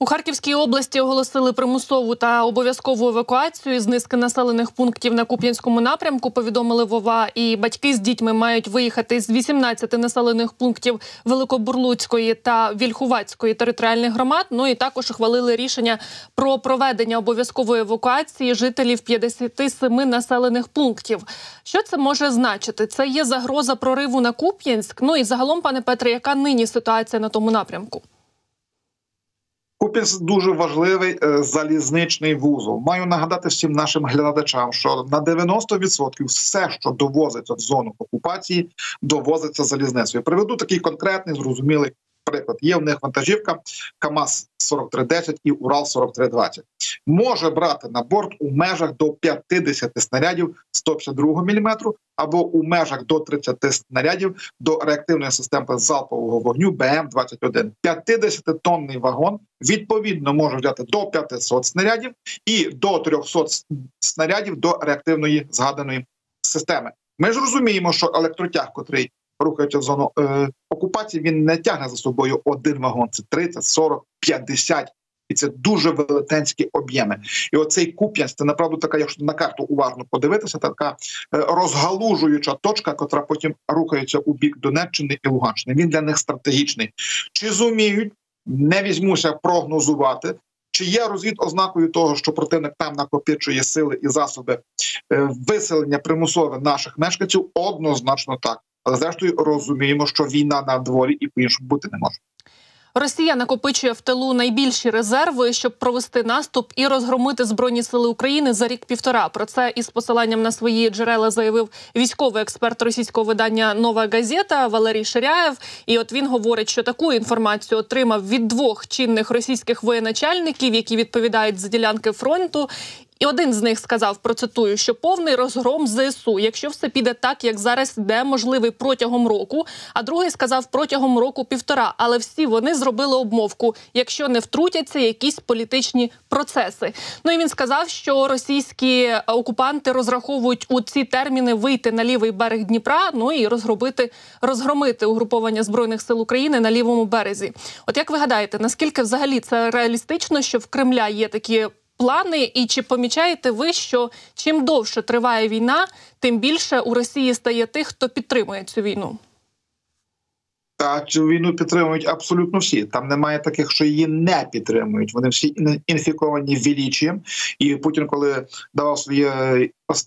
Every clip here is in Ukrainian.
У Харківській області оголосили примусову та обов'язкову евакуацію з низки населених пунктів на Куп'янському напрямку, повідомили в ОВА. І батьки з дітьми мають виїхати з 18 населених пунктів Великобурлуцької та Вільхуватської територіальних громад. Ну і також ухвалили рішення про проведення обов'язкової евакуації жителів 57 населених пунктів. Що це може значити? Це є загроза прориву на Куп'янськ? Ну і загалом, пане Петре, яка нині ситуація на тому напрямку? Куп'янськ – дуже важливий залізничний вузол. Маю нагадати всім нашим глядачам, що на 90% все, що довозиться в зону окупації, довозиться залізницею. Приведу такий конкретний, зрозумілий приклад. Є в них вантажівка КАМАЗ-4310 і Урал-4320. Може брати на борт у межах до 50 снарядів 152 мм або у межах до 30 снарядів до реактивної системи залпового вогню БМ-21. 50-тонний вагон відповідно може взяти до 500 снарядів і до 300 снарядів до реактивної згаданої системи. Ми ж розуміємо, що електротяг, котрий рухається в зону окупації, він не тягне за собою один вагон. Це 30, 40, 50. І це дуже велетенські об'єми. І оцей Куп'янськ – це, направду, така, якщо на карту уважно подивитися, така розгалужуюча точка, котра потім рухається у бік Донеччини і Луганщини. Він для них стратегічний. Чи зуміють, не візьмуся прогнозувати, чи є розвід ознакою того, що противник там накопичує сили і засоби виселення примусове наших мешканців? Однозначно так. Але зрештою розуміємо, що війна на дворі і по-іншому бути не може. Росія накопичує в тилу найбільші резерви, щоб провести наступ і розгромити Збройні сили України за рік-півтора. Про це із посиланням на свої джерела заявив військовий експерт російського видання «Нова газета» Валерій Ширяєв. І от він говорить, що таку інформацію отримав від двох чинних російських воєначальників, які відповідають за ділянки фронту. І один з них сказав, процитую, що повний розгром ЗСУ, якщо все піде так, як зараз йде, можливий протягом року, а другий сказав протягом року-півтора. Але всі вони зробили обмовку, якщо не втрутяться якісь політичні процеси. Ну і він сказав, що російські окупанти розраховують у ці терміни вийти на лівий берег Дніпра, ну і розгромити угруповання Збройних сил України на лівому березі. От як ви гадаєте, наскільки взагалі це реалістично, що в Кремля є такі плани, і чи помічаєте ви, що чим довше триває війна, тим більше у Росії стає тих, хто підтримує цю війну? Та цю війну підтримують абсолютно всі. Там немає таких, що її не підтримують. Вони всі інфіковані величієм. І Путін, коли давав своє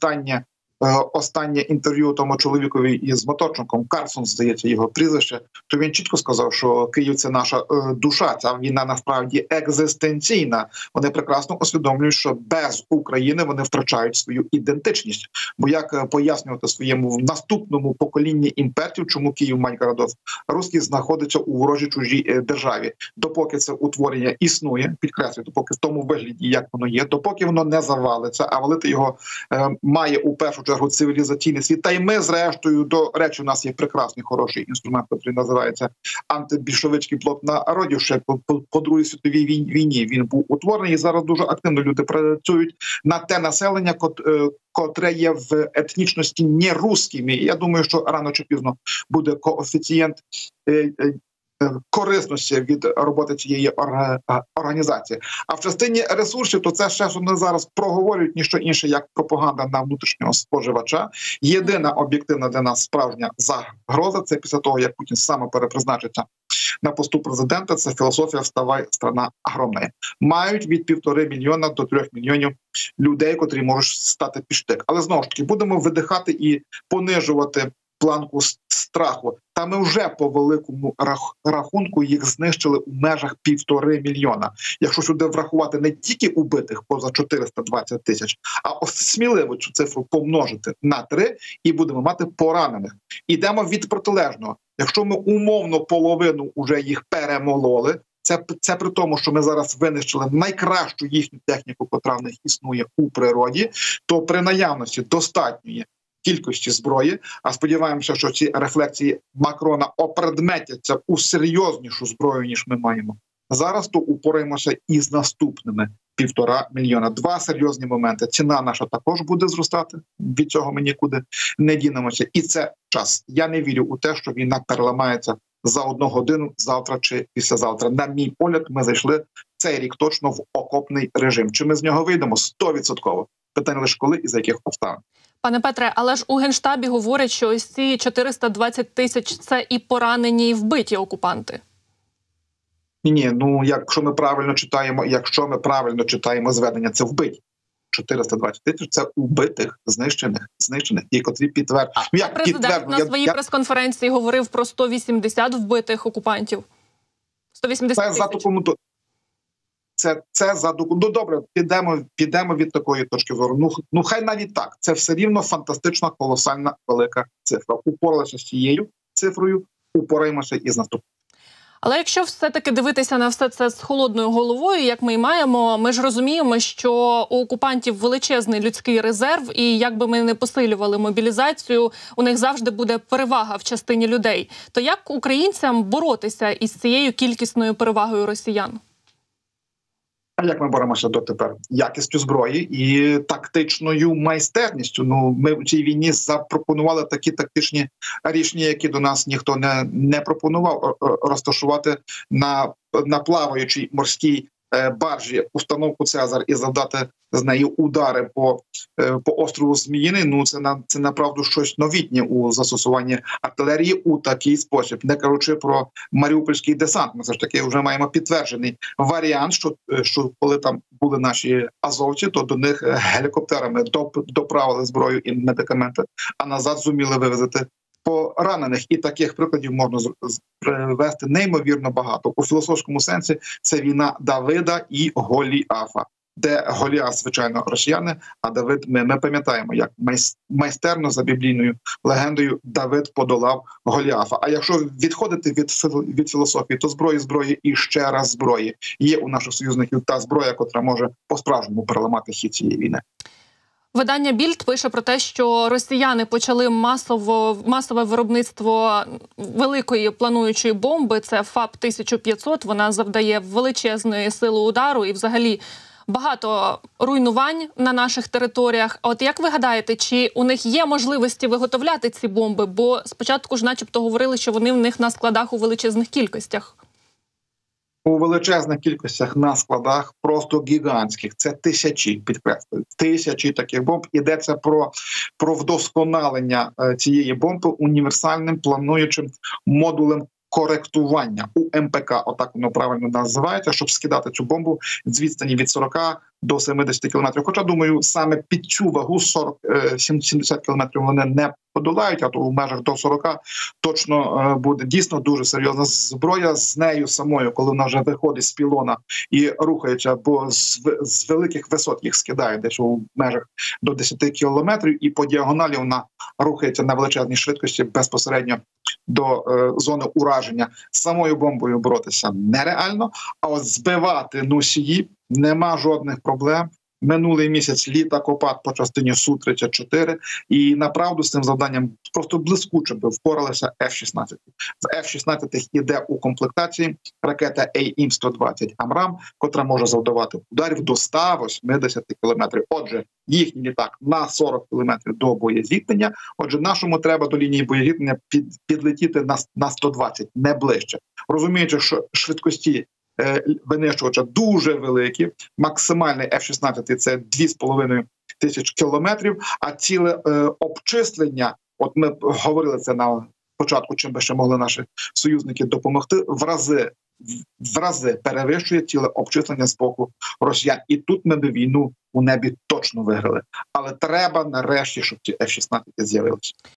останнє інтерв'ю тому чоловікові із Моторченком, Карсон, здається, його прізвище, то він чітко сказав, що Київ – це наша душа, ця війна насправді екзистенційна. Вони прекрасно усвідомлюють, що без України вони втрачають свою ідентичність. Бо як пояснювати своєму наступному поколінні імперців, чому Київ, мать городов, русський знаходиться у ворожій чужій державі? Допоки це утворення існує, підкреслюю, допоки в тому вигляді, як воно є, допоки воно не завалиться, а валити його має у першу чергу цивілізаційний світ. Та й ми, зрештою, до речі, у нас є прекрасний, хороший інструмент, який називається антибільшовицький блок народів. Ще по Другій світовій війні він був утворений, і зараз дуже активно люди працюють на те населення, котре є в етнічності не русскими. Я думаю, що рано чи пізно буде коефіцієнт корисності від роботи цієї організації. А в частині ресурсів, то це ще, що вони зараз проговорюють, ніщо інше, як пропаганда на внутрішнього споживача. Єдина об'єктивна для нас справжня загроза, це після того, як Путін саме перепризначиться на посту президента, це філософія «Вставай, страна огромна». Мають від 1,5 мільйона до 3 мільйонів людей, котрі можуть стати під штик. Але знову ж таки, будемо видихати і понижувати планку страху. Та ми вже по великому рахунку їх знищили у межах 1,5 мільйона. Якщо сюди врахувати не тільки убитих поза 420 тисяч, а сміливо цю цифру помножити на 3 і будемо мати поранених. Ідемо від протилежного. Якщо ми умовно половину вже їх перемололи, це при тому, що ми зараз винищили найкращу їхню техніку, котра в них існує у природі, то при наявності достатньої кількості зброї, а сподіваємося, що ці рефлексії Макрона опредметяться у серйознішу зброю, ніж ми маємо зараз, то упораємося із наступними 1,5 мільйона. Два серйозні моменти. Ціна наша також буде зростати, від цього ми нікуди не дінемося. І це час. Я не вірю у те, що війна переламається за 1 годину, завтра чи післязавтра. На мій погляд, ми зайшли цей рік точно в окопний режим. Чи ми з нього вийдемо? 100%. Питання лише коли і за яких обставин. Пане Петре, але ж у Генштабі говорять, що ось ці 420 тисяч – це і поранені, і вбиті окупанти. Ні, ну якщо ми правильно читаємо зведення, це вбиті. 420 тисяч – це убитих, знищених, ті, котрі підтверджують. Президент на своїй прес-конференції говорив про 180 вбитих окупантів. 180 тисяч. Ну добре, підемо від такої точки зору. Ну хай навіть так. Це все рівно фантастична, колосальна, велика цифра. Упоралися з цією цифрою, упораємося і з наступною. Але якщо все-таки дивитися на все це з холодною головою, як ми і маємо, ми ж розуміємо, що у окупантів величезний людський резерв, і як би ми не посилювали мобілізацію, у них завжди буде перевага в частині людей. То як українцям боротися із цією кількісною перевагою росіян? А як ми боремося дотепер? Якістю зброї і тактичною майстерністю. Ну, ми в цій війні запропонували такі тактичні рішення, які до нас ніхто не пропонував. Розташувати на плаваючій морській баржі установку «Цезар» і завдати з неї удари по острову Зміїний. Ну, це направду щось новітнє у застосуванні артилерії у такий спосіб. Не кажучи про маріупольський десант. Ми все ж таки вже маємо підтверджений варіант, що коли там були наші азовці, то до них гелікоптерами доправили зброю і медикаменти, а назад зуміли вивезти поранених. І таких прикладів можна привести неймовірно багато. У філософському сенсі це війна Давида і Голіафа. Де Голіаф, звичайно, росіяни, а Давид, ми пам'ятаємо, як майстерно за біблійною легендою Давид подолав Голіафа. А якщо відходити від філософії, то зброї і ще раз зброї. Є у наших союзників та зброя, котра може по-справжньому переламати хід цієї війни. Видання «Більд» пише про те, що росіяни почали масове виробництво великої плануючої бомби. Це ФАП-1500. Вона завдає величезної сили удару і взагалі багато руйнувань на наших територіях. От як ви гадаєте, чи у них є можливості виготовляти ці бомби? Бо спочатку ж начебто говорили, що вони в них на складах у величезних кількостях. У величезних кількостях на складах, просто гігантських. Це тисячі, підкреслюю, тисячі таких бомб. Йдеться про вдосконалення цієї бомби універсальним плануючим модулем коректування у МПК, отак воно правильно називається, щоб скидати цю бомбу з відстані від 40 до 70 кілометрів. Хоча, думаю, саме під цю вагу 40-70 кілометрів вони не подолають, а то в межах до 40 точно буде дійсно дуже серйозна зброя. З нею самою, коли вона вже виходить з пілона і рухається, бо з великих висот їх скидають десь у межах до 10 кілометрів, і по діагоналі вона рухається на величезній швидкості безпосередньо до зони ураження. З самою бомбою боротися нереально, а от збивати носії нема жодних проблем. Минулий місяць літакопад по частині Су-34, і направду з цим завданням просто блискуче би впоралися F-16. В F-16 іде у комплектації ракета AIM-120 «Амрам», котра може завдавати ударів до 180 кілометрів. Отже, їхній літак на 40 кілометрів до боєзіткнення. Отже, нашому треба до лінії боєзіткнення підлетіти на 120, не ближче. Розуміючи, що швидкості винищувача дуже великі, максимальний F-16 – це 2,5 тисяч кілометрів, а ціле обчислення, от ми говорили це на початку, чим би ще могли наші союзники допомогти, в рази перевищує ціле обчислення з боку росіян. І тут ми би війну у небі точно виграли. Але треба нарешті, щоб ці F-16 з'явилися.